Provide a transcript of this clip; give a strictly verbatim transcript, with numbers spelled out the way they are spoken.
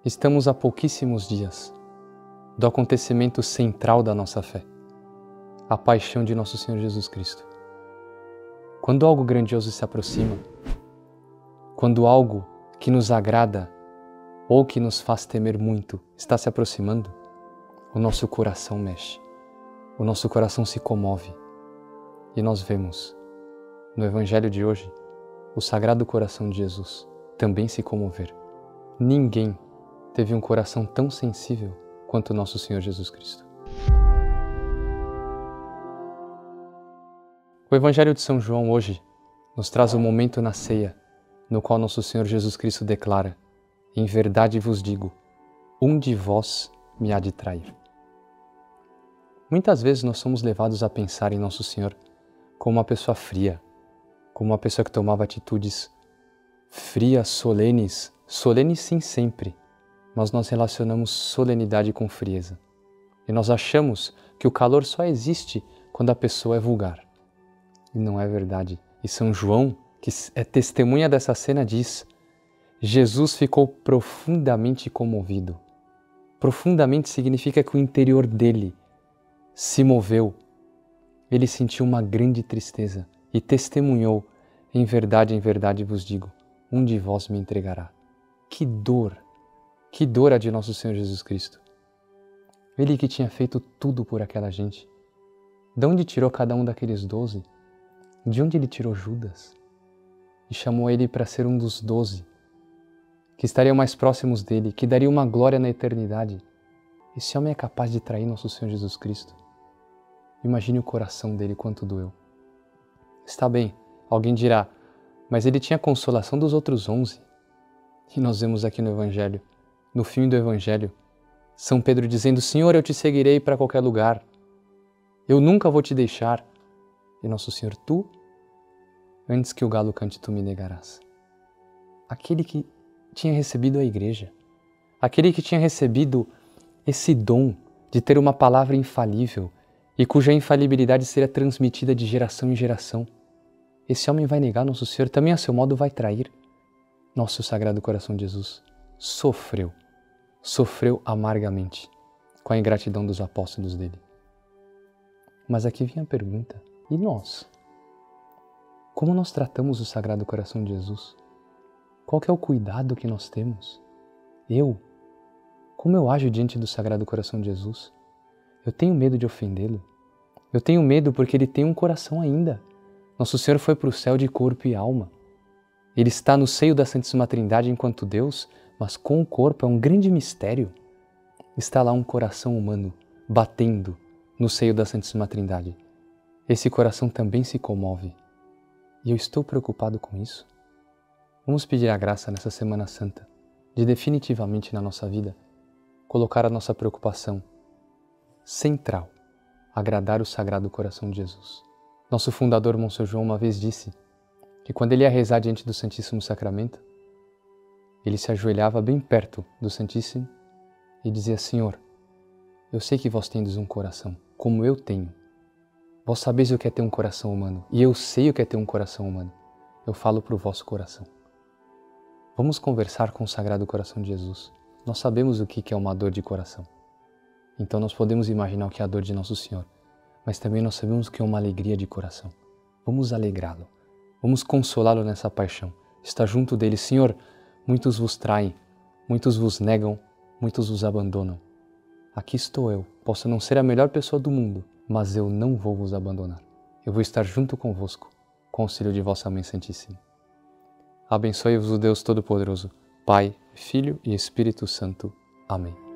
Estamos a pouquíssimos dias do acontecimento central da nossa fé, a paixão de nosso Senhor Jesus Cristo. Quando algo grandioso se aproxima, quando algo que nos agrada ou que nos faz temer muito está se aproximando, o nosso coração mexe, o nosso coração se comove e nós vemos no Evangelho de hoje o Sagrado Coração de Jesus também se comover. Ninguém teve um coração tão sensível quanto o nosso Senhor Jesus Cristo. O Evangelho de São João hoje nos traz um momento na ceia no qual nosso Senhor Jesus Cristo declara: em verdade vos digo, um de vós me há de trair. Muitas vezes nós somos levados a pensar em nosso Senhor como uma pessoa fria, como uma pessoa que tomava atitudes frias, solenes, solenes sim sempre, mas nós relacionamos solenidade com frieza. E nós achamos que o calor só existe quando a pessoa é vulgar. E não é verdade. E São João, que é testemunha dessa cena, diz: Jesus ficou profundamente comovido. Profundamente significa que o interior dele se moveu. Ele sentiu uma grande tristeza e testemunhou: em verdade, em verdade vos digo, um de vós me entregará. Que dor! Que dor a de nosso Senhor Jesus Cristo. Ele que tinha feito tudo por aquela gente. De onde tirou cada um daqueles doze? De onde ele tirou Judas? E chamou ele para ser um dos doze, que estariam mais próximos dele, que daria uma glória na eternidade. Esse homem é capaz de trair nosso Senhor Jesus Cristo. Imagine o coração dele, quanto doeu. Está bem, alguém dirá, mas ele tinha a consolação dos outros onze. E nós vemos aqui no Evangelho, no fim do Evangelho, São Pedro dizendo: Senhor, eu te seguirei para qualquer lugar. Eu nunca vou te deixar. E nosso Senhor: tu, antes que o galo cante, tu me negarás. Aquele que tinha recebido a igreja, aquele que tinha recebido esse dom de ter uma palavra infalível e cuja infalibilidade seria transmitida de geração em geração. Esse homem vai negar nosso Senhor, também a seu modo vai trair. Nosso Sagrado Coração de Jesus sofreu, sofreu amargamente com a ingratidão dos apóstolos dele. Mas aqui vem a pergunta: e nós? Como nós tratamos o Sagrado Coração de Jesus? Qual que é o cuidado que nós temos? Eu? Como eu ajo diante do Sagrado Coração de Jesus? Eu tenho medo de ofendê-lo? Eu tenho medo porque ele tem um coração ainda. Nosso Senhor foi para o céu de corpo e alma. Ele está no seio da Santíssima Trindade enquanto Deus, mas com o corpo, é um grande mistério. Está lá um coração humano batendo no seio da Santíssima Trindade. Esse coração também se comove. E eu estou preocupado com isso. Vamos pedir a graça nessa Semana Santa de definitivamente na nossa vida colocar a nossa preocupação central, agradar o Sagrado Coração de Jesus. Nosso fundador, Monsenhor João, uma vez disse que quando ele ia rezar diante do Santíssimo Sacramento, ele se ajoelhava bem perto do Santíssimo e dizia: Senhor, eu sei que vós tendes um coração, como eu tenho. Vós sabeis o que é ter um coração humano, e eu sei o que é ter um coração humano. Eu falo para o vosso coração. Vamos conversar com o Sagrado Coração de Jesus. Nós sabemos o que é uma dor de coração. Então nós podemos imaginar o que é a dor de Nosso Senhor, mas também nós sabemos o que é uma alegria de coração. Vamos alegrá-lo. Vamos consolá-lo nessa paixão. Estar junto dele. Senhor, muitos vos traem, muitos vos negam, muitos vos abandonam. Aqui estou eu. Posso não ser a melhor pessoa do mundo, mas eu não vou vos abandonar. Eu vou estar junto convosco, com o auxílio de vossa Mãe Santíssima. Abençoe-vos o Deus Todo-Poderoso, Pai, Filho e Espírito Santo. Amém.